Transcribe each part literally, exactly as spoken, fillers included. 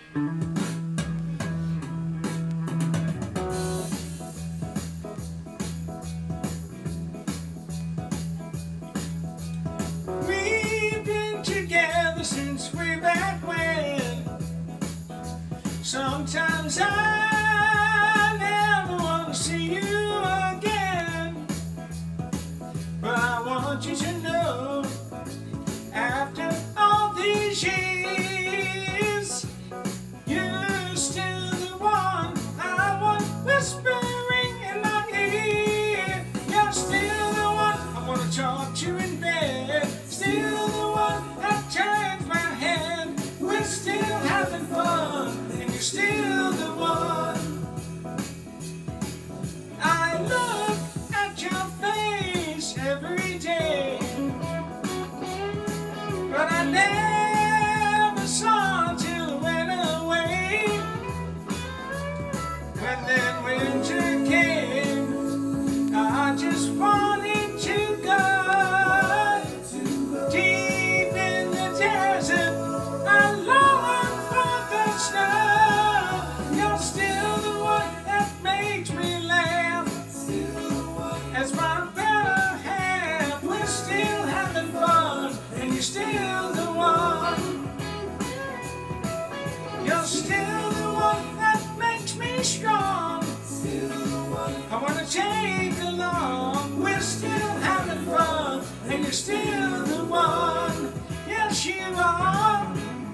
We've been together since way back when. Sometimes I never want to see you again, but I want you to know, after all these years, you're still the one I want whispering in my ear. You're still the one I want to talk to in bed. Still the one that turns my head. We're still having fun, and you're still the one. I look at your face every day, but I never saw till it went away. When that winter came, I just wanted to go deep in the desert. I long for the snow. You're still the one that makes me laugh. As my better half, we're still having fun, and you're still the one. You're still the one that makes me strong. I wanna take along. We're still having fun, and you're still the one. Yes, you are.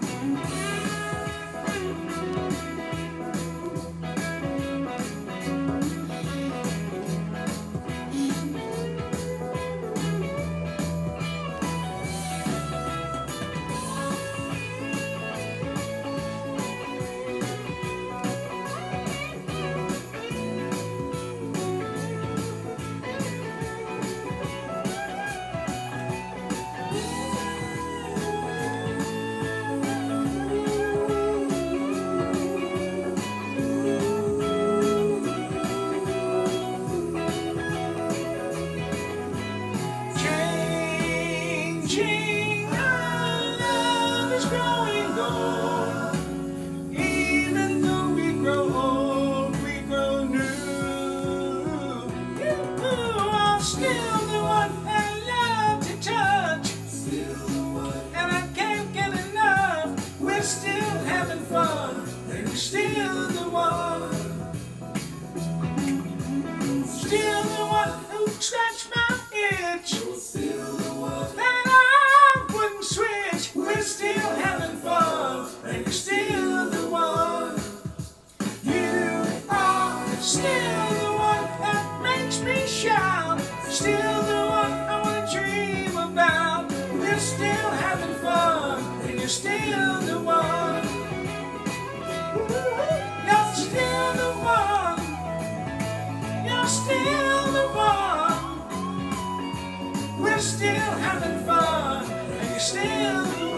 Changing, our love is growing old. Even though we grow old, we grow new. You are still the one I love to touch, and I can't get enough. We're still having fun, and you're still the one. Still the one who scratched my itch. That I wouldn't switch. We're still having fun, and you're still the one. You are still the one that makes me shout. Still the one I want to dream about. We're still having fun, and you're still the one. You're still the one. You're still the one. We're still having fun, and you're still the one.